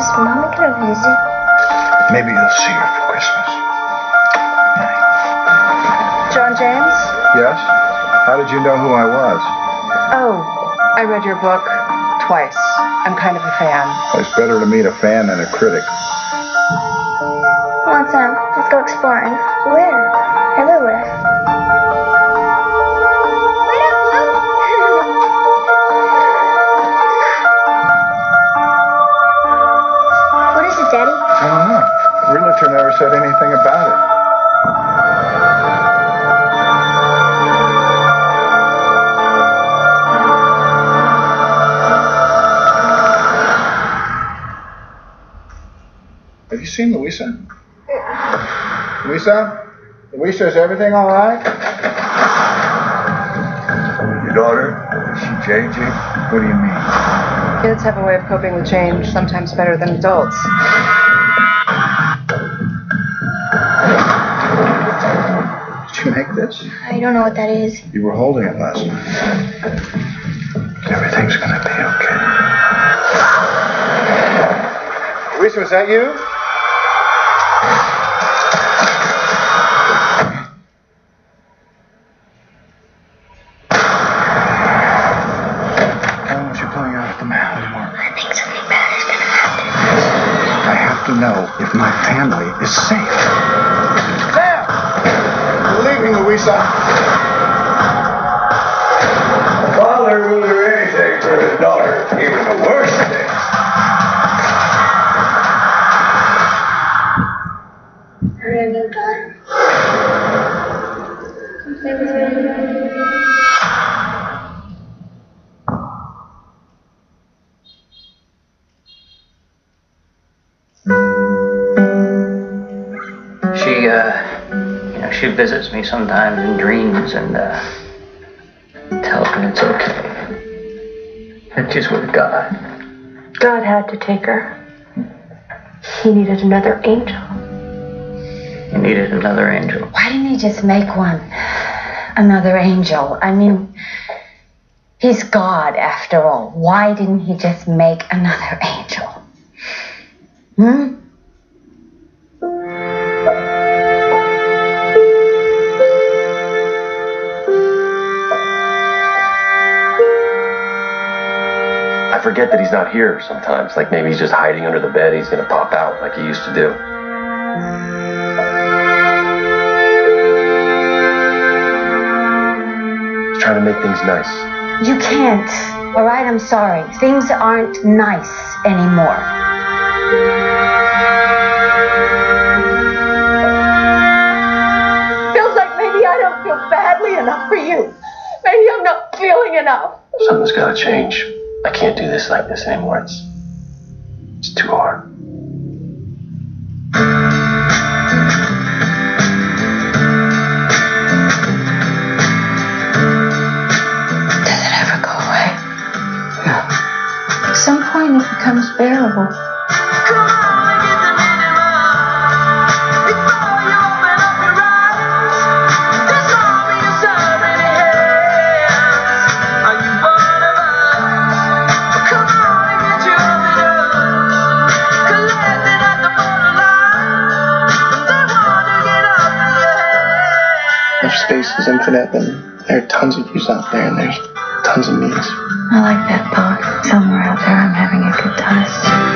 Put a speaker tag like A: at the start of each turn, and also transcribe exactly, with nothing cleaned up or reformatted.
A: Is Mommy gonna visit?
B: Maybe you'll see her for Christmas.
C: John James?
B: Yes? How did you know who I was?
C: Oh, I read your book twice. I'm kind of a fan.
B: Well, it's better to meet a fan than a critic.
A: Come on, Sam. Let's go exploring. Where? Everywhere. Wait up, Luke. What is it, Daddy?
B: I don't know. The realtor never said anything about it. Have you seen Louisa? Louisa? Louisa, is everything all right? Your daughter? Is she changing? What do you mean?
C: Kids have a way of coping with change, sometimes better than adults.
B: Did you make this?
A: I don't know what that is.
B: You were holding it last night. Everything's gonna be okay. Louisa, was that you? To know if my family is safe. Sam! You're leaving, Louisa. A father will do anything for his daughter, even the worst things.
A: Are you a new daughter? Come play with me.
D: She, uh, you know, she visits me sometimes in dreams and, uh, tells me it's okay. And she's with God.
C: God had to take her. He needed another angel.
D: He needed another angel.
E: Why didn't he just make one? Another angel. I mean, he's God after all. Why didn't he just make another angel? Hmm?
F: I forget that he's not here sometimes. Like maybe he's just hiding under the bed. He's gonna pop out like he used to do. He's trying to make things nice.
E: You can't. All right, I'm sorry. Things aren't nice anymore. Feels like maybe I don't feel badly enough for you. Maybe I'm not feeling enough.
F: Something's gotta change. I can't do this like this anymore. It's, it's too hard.
E: Does it ever go away? No. At some point it becomes bearable.
G: If space is infinite, then there are tons of yous out there, and there's tons of me's.
E: I like that thought. Somewhere out there I'm having a good time.